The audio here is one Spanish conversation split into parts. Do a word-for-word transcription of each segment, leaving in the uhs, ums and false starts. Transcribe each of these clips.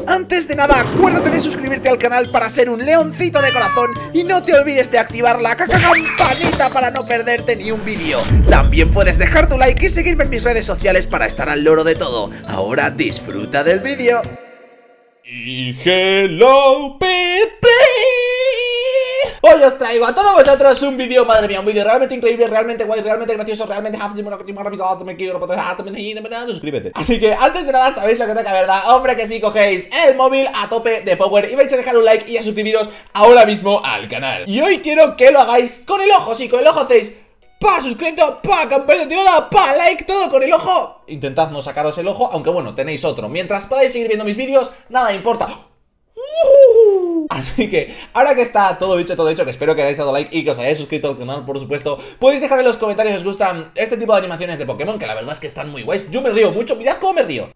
Antes de nada, acuérdate de suscribirte al canal para ser un leoncito de corazón y no te olvides de activar la campanita para no perderte ni un vídeo. También puedes dejar tu like y seguirme en mis redes sociales para estar al loro de todo. Ahora disfruta del vídeo. Y hello people. Hoy os traigo a todos vosotros un vídeo, madre mía, un vídeo realmente increíble, realmente guay, realmente gracioso, realmente me quiero, suscríbete. Así que antes de nada, sabéis lo que toca, ¿verdad? Hombre, que sí, cogéis el móvil a tope de power y vais a dejar un like y a suscribiros ahora mismo al canal. Y hoy quiero que lo hagáis con el ojo, sí, con el ojo hacéis pa suscrito, pa campanita activada, pa like, todo con el ojo. Intentad no sacaros el ojo, aunque bueno, tenéis otro. Mientras podáis seguir viendo mis vídeos, nada importa. Uh, así que, ahora que está todo dicho, todo hecho, que espero que hayáis dado like y que os hayáis suscrito al canal, por supuesto, podéis dejar en los comentarios si os gustan este tipo de animaciones de Pokémon, que la verdad es que están muy guays. Yo me río mucho, mirad cómo me río.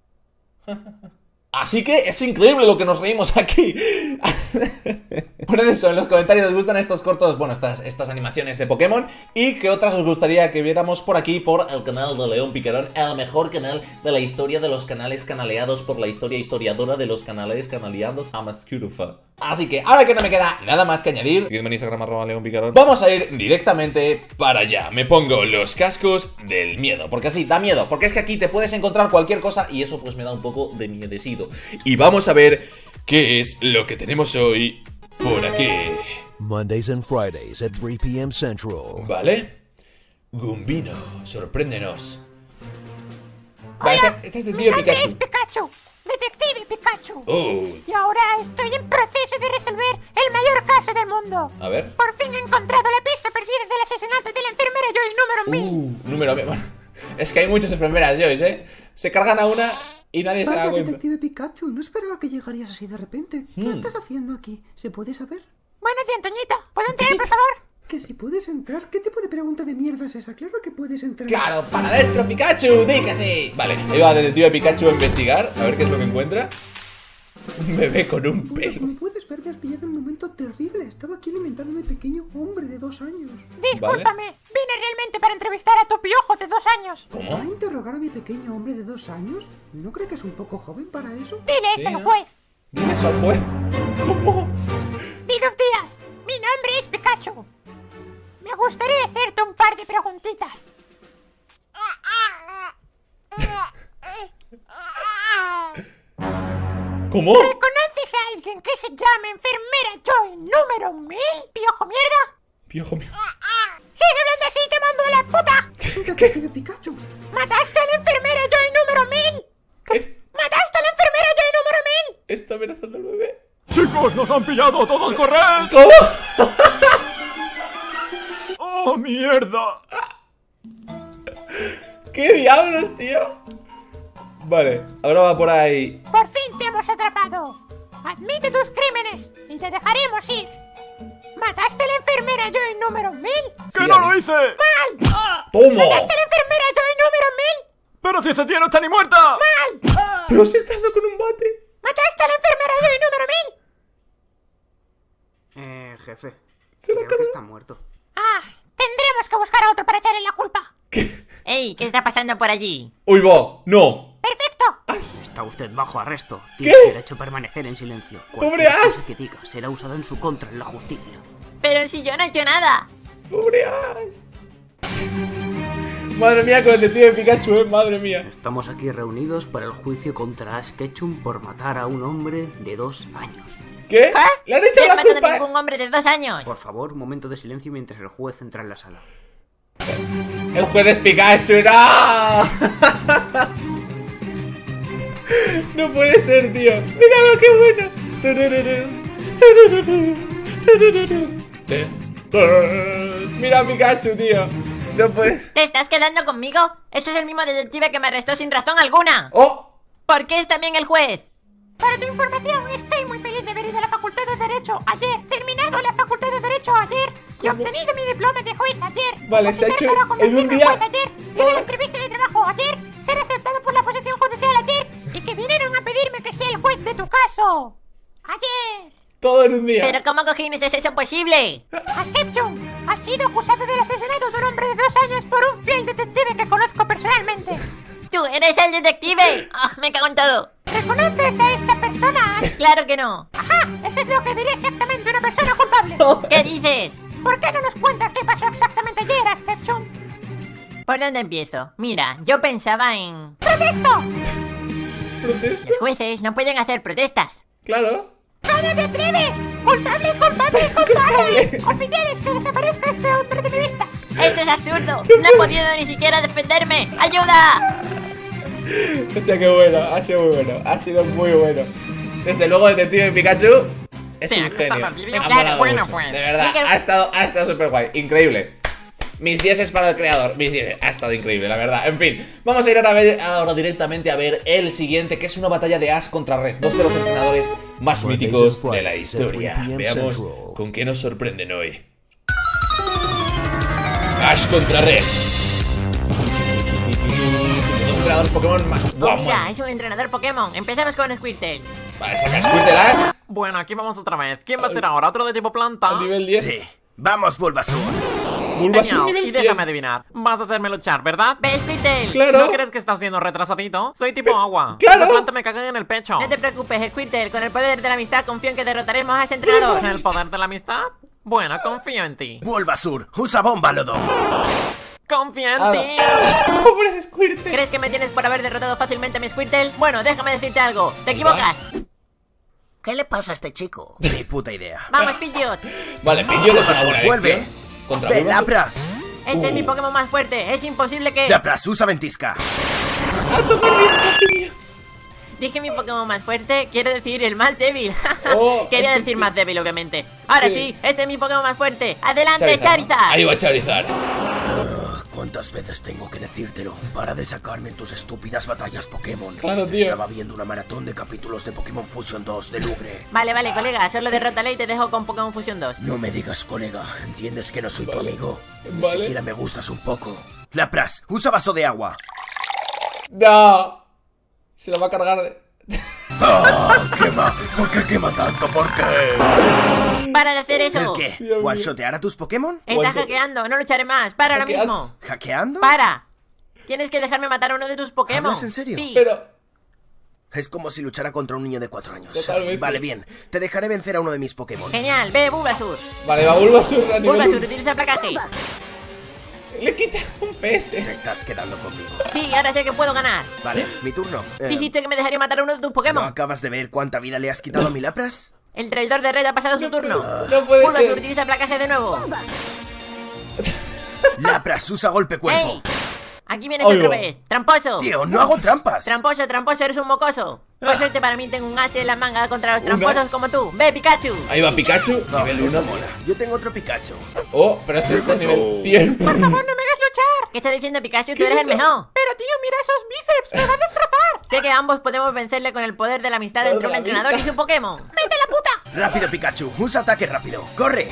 Así que es increíble lo que nos reímos aquí. Por eso, en los comentarios os gustan estos cortos, bueno, estas, estas animaciones de Pokémon, y qué otras os gustaría que viéramos por aquí, por el canal de León Picarón, el mejor canal de la historia de los canales canaleados por la historia historiadora de los canales canaleados a Mascurufa. Así que, ahora que no me queda nada más que añadir, en Instagram arroba León Picarón, vamos a ir directamente para allá. Me pongo los cascos del miedo, porque así, da miedo, porque es que aquí te puedes encontrar cualquier cosa y eso pues me da un poco de miedecito. Y vamos a ver qué es lo que tenemos hoy por aquí. Mondays and Fridays at three p m Central. ¿Vale? Gumbino, sorpréndenos. Hola, Vale, este, este es mi Detective nombre Pikachu. es Pikachu, Detective Pikachu. Oh, Y ahora estoy en proceso de resolver el mayor caso del mundo. a ver. Por fin he encontrado la pista perdida del asesinato de la enfermera Joyce número mil. Uh, número mil. Bueno, es que hay muchas enfermeras Joyce, ¿eh? Se cargan a una y nadie se da Vaya, cuenta. Detective Pikachu, no esperaba que llegarías así de repente. ¿Qué Hmm. estás haciendo aquí? ¿Se puede saber? Buenos días, Antoñita. ¿Puedo entrar, por favor? Que si puedes entrar. ¿Qué tipo de pregunta de mierda es esa? Claro que puedes entrar. ¡Claro! ¡Para adentro, Pikachu! ¡Di que sí! Vale, ahí va Detective Pikachu a investigar, a ver qué es lo que encuentra. Un bebé con un Bueno, pelo. como puedes ver, me has pillado en un momento terrible. Estaba aquí alimentando a mi pequeño hombre de dos años. Discúlpame, vine realmente para entrevistar a tu piojo de dos años. ¿Va a ¿Cómo? interrogar a mi pequeño hombre de dos años? ¿No cree que es un poco joven para eso? Dile eso Sí, al ¿no? juez. Dile eso al juez. ¿Cómo? Buenos días, mi nombre es Pikachu. Me gustaría hacerte un par de preguntitas. ¿Cómo? ¿Reconoces a alguien que se llame enfermera Joy número mil? ¿Piojo mierda? Piojo mío. ¡Sigue hablando así, te mando a la puta! Detective Pikachu. ¿Mataste a la enfermera Joy número mil? Es- ¿Mataste a la enfermera Joy número mil? Está amenazando al bebé. ¡Chicos, nos han pillado! ¡Todos corred! ¿Cómo? ¡Oh, mierda! ¿Qué diablos, tío? Vale, ahora va por ahí. Por fin te hemos atrapado. Admite tus crímenes y te dejaremos ir. ¿Mataste a la enfermera Joy número mil? ¡Que Sí, no Ari. lo hice! ¡Mal! ¡Toma! ¿Mataste a la enfermera Joy número mil? ¡Pero si esa tía no está ni muerta! ¡Mal! Pero si está dando con un bate. ¿Mataste a la enfermera Joy número mil? Eh, jefe. Se la Creo carga. que está muerto. Ah, tendremos que buscar a otro para echarle la culpa. ¡Ey! ¿Qué está pasando por allí? ¡Uy, va! ¡No! ¡Perfecto! Está usted bajo arresto. ¿Qué? Tiene derecho a permanecer en silencio. ¡Pobre Cualquier Ash! cosa que diga será usada en su contra en la justicia. Pero si yo no he hecho nada. ¡Pobre Ash! Madre mía, con el detective Pikachu, eh, madre mía. Estamos aquí reunidos para el juicio contra Ash Ketchum por matar a un hombre de dos años. ¿Qué? ¿Le han No echado he la matado a culpa? ningún hombre de dos años. Por favor, un momento de silencio mientras el juez entra en la sala. El juez es Pikachu, ¡no! No puede ser, tío. Míralo, qué bueno. Mira a Pikachu, tío. No puedes. ¿Te estás quedando conmigo? Este es el mismo detective que me arrestó sin razón alguna. ¡Oh! ¿Por qué es también el juez? Para tu información, estoy muy feliz de haber ido a la Facultad de Derecho ayer, terminado la Facultad de Derecho ayer y obtenido mi diploma de juez ayer. Vale, se ha Oficiar hecho para en un convertirme día- juez ayer, ir a la entrevista de trabajo ayer, ser aceptado por la posición judicial ayer y que vinieron a pedirme que sea el juez de tu caso. Ayer. Todo en un día. ¿Pero cómo cojines es eso posible? Ash Ketchum ha sido acusado del asesinato de un hombre de dos años por un fiel detective que conozco personalmente. ¡Tú eres el detective! ¡Ah, me cago en todo! ¿Reconoces a esta persona? Claro que no. Ajá, eso es lo que diría exactamente una persona culpable. ¿Qué dices? ¿Por qué no nos cuentas qué pasó exactamente ayer, Ash Ketchum? ¿Por dónde empiezo? Mira, yo pensaba en... ¡Protesto! ¿Protesta? Los jueces no pueden hacer protestas. Claro. ¿Cómo te atreves? ¡Culpable, culpable, culpable! Oficiales, que desaparezca este hombre de mi vista. ¡Esto es absurdo! ¡No he podido ni siquiera defenderme! ¡Ayuda! Hostia, qué bueno, ha sido muy bueno, ha sido muy bueno. Desde luego, Detective Pikachu es Sí, un está genio. bien. Ha Claro, molado bueno, mucho, pues. de verdad, Es que- ha estado, ha estado súper guay, increíble. Mis dieces para el creador, mis dieces, ha estado increíble, la verdad. En fin, vamos a ir ahora, a ver, ahora directamente a ver el siguiente, que es una batalla de Ash contra Red, dos de los entrenadores más Mondays míticos and de la Fridays at historia. three p m Veamos Central. con qué nos sorprenden hoy. Ash contra Red. Dos entrenadores Pokémon más guapos. Mira, es un entrenador Pokémon. Empezamos con Squirtle. Vale, saca Squirtle Ash Bueno, aquí vamos otra vez. ¿Quién va a ser ahora? ¿Otro de tipo planta? a nivel diez. Sí. Vamos, Bulbasaur. Bulbasaur Genial, nivel y déjame cien. adivinar. Vas a hacerme luchar, ¿verdad? ¡Ve, Squirtle! Claro. ¿No crees que estás siendo retrasadito? Soy tipo agua. claro. La planta me caga en el pecho. No te preocupes, Squirtle. Con el poder de la amistad confío en que derrotaremos a ese entrenador. ¿En el poder de la amistad? Bueno, confío en ti. Bulbasaur, usa bomba, lodo. Confío en Ah, ti. Pobre Squirtle. ¿Crees que me tienes por haber derrotado fácilmente a mi Squirtle? Bueno, déjame decirte algo. ¡Te equivocas! ¿Qué le pasa a este chico? Ni puta idea. ¡Vamos, Pidgeot! Vale, Pidgeot es una buena Vuelve. elección. Contra Ve, Bulbasaur. Lapras. Este es mi Pokémon más fuerte. Es imposible que... Lapras, usa ventisca. Dije mi Pokémon más fuerte, quiero decir el más débil. Oh. Quería decir más débil, obviamente. Ahora Sí. sí, este es mi Pokémon más fuerte. ¡Adelante, Charizard! Ahí va Charizard. ¿Cuántas veces tengo que decírtelo? Para de sacarme en tus estúpidas batallas Pokémon. Claro, tío. Estaba viendo una maratón de capítulos de Pokémon Fusion dos de Lugre. Vale, vale, colega, solo derrótale y te dejo con Pokémon Fusion dos. No me digas, colega. ¿Entiendes que no soy tu Vale. amigo? Ni Vale. siquiera me gustas un poco. Lapras, usa vaso de agua. No. Se lo va a cargar de... ¡Ah! ¡Quema! ¿Por qué quema tanto? ¿Por qué? ¡Para de hacer ¿El eso! qué? Dios mío. ¿One-shotear a tus Pokémon? Estás One-shot. hackeando, no lucharé más. Para ahora ¿Hackeando? mismo. ¿Hackeando? ¡Para! Tienes que dejarme matar a uno de tus Pokémon. ¿Hablas en serio? Sí. Pero... Es como si luchara contra un niño de cuatro años. Totalmente. Vale, bien. Te dejaré vencer a uno de mis Pokémon. Genial, ve, Bulbasaur. Vale, va Bulbasaur a nivel Bulbasaur, uno. utiliza placaje. Le quita un P S. Te estás quedando conmigo. Sí, ahora sé que puedo ganar. Vale, mi turno. Eh, Dijiste que me dejaría matar a uno de tus ¿No Pokémon. acabas de ver cuánta vida le has quitado a mi Lapras? El traidor de Red ha pasado su No turno. puede- no puede Bulbasaur, ser. utiliza placaje de nuevo. Lapras, usa golpe cuerpo. ¡Ey! Aquí vienes Oigo. otra vez. ¡Tramposo! Tío, no hago trampas. Tramposo, tramposo, eres un mocoso. Por suerte para mí tengo un as en la manga contra los tramposos as? como tú. ¡Ve, Pikachu! Ahí va Pikachu, No, nivel eso uno. mola. Yo tengo otro Pikachu. Oh, pero este está a nivel cien. Por favor, no me hagas luchar. ¿Qué estás diciendo, Pikachu? Tú ¿Qué eres es el eso? mejor. Pero tío, mira esos bíceps, me va a destrozar. Sé que ambos podemos vencerle con el poder de la amistad Poder entre de un la entrenador y amistad. su Pokémon. ¡Vete a la puta! Rápido, Pikachu. Usa ataque rápido. ¡Corre!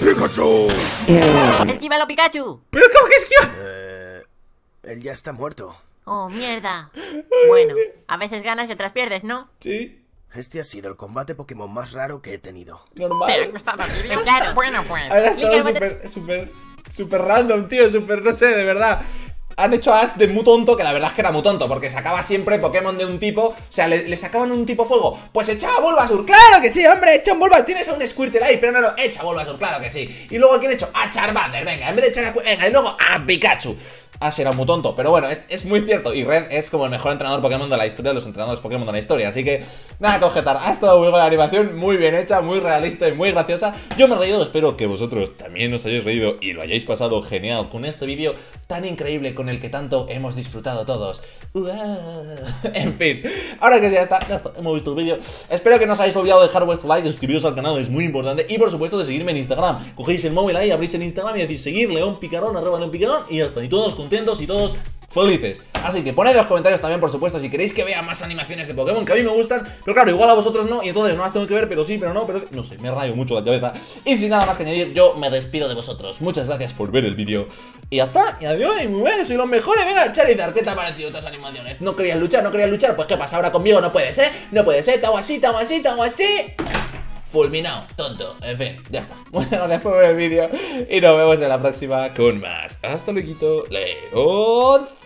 ¡Esquívalo, Pikachu! Pero ¿cómo que es que...? Eh, él ya está muerto. ¡Oh, mierda! Bueno, a veces ganas y otras pierdes, ¿no? Sí, Este ha sido el combate Pokémon más raro que he tenido. ¿Te ha normal. gustado el vídeo? Claro. Bueno, pues. Ahora ha estado Literalmente- súper, súper, súper random, tío, súper, no sé, de verdad. Han hecho a Ash de muy tonto, que la verdad es que era muy tonto, porque sacaba siempre Pokémon de un tipo, o sea, le, le sacaban un tipo fuego, pues echaba Bulbasaur, claro que sí, hombre, echa un Bulbasaur, tienes a un Squirtle ahí, pero no, no, echa Bulbasaur, claro que sí. Y luego, ¿quién ha hecho? A Charmander, venga, en vez de echar a... Venga, y luego a Pikachu. Ash era muy tonto, pero bueno, es, es muy cierto. Y Red es como el mejor entrenador Pokémon de la historia, de los entrenadores Pokémon de la historia. Así que, nada que objetar. Ha estado muy buena la animación, muy bien hecha, muy realista y muy graciosa. Yo me he reído, espero que vosotros también os hayáis reído y lo hayáis pasado genial con este vídeo tan increíble con el que tanto hemos disfrutado todos. Uah. En fin, ahora que ya está, ya está, hemos visto el vídeo. Espero que no os hayáis olvidado de dejar vuestro like, de suscribiros al canal, es muy importante. Y por supuesto de seguirme en Instagram. Cogéis el móvil ahí, abrís el Instagram y decís seguir León Picarón, arroba León Picarón y ya está. Y todos contentos y todos felices. Así que poned en los comentarios también, por supuesto, si queréis que vea más animaciones de Pokémon, que a mí me gustan, pero claro, igual a vosotros no, y entonces no las tengo que ver, pero sí, pero no, pero sí. No sé, me rayo mucho la cabeza. Y sin nada más que añadir, yo me despido de vosotros. Muchas gracias por ver el vídeo. Y ya está, y adiós, y muy bien, soy los mejores. Venga, Charizard, ¿qué te ha parecido estas animaciones? ¿No querías luchar? ¿No querías luchar? Pues ¿qué pasa? Ahora conmigo no puedes, ¿eh? No puedes, ¿eh? Te hago así, te hago así, te hago así. Fulminado, tonto, en fin, ya está. Muchas gracias por ver el vídeo y nos vemos en la próxima con más. Hasta luego, León.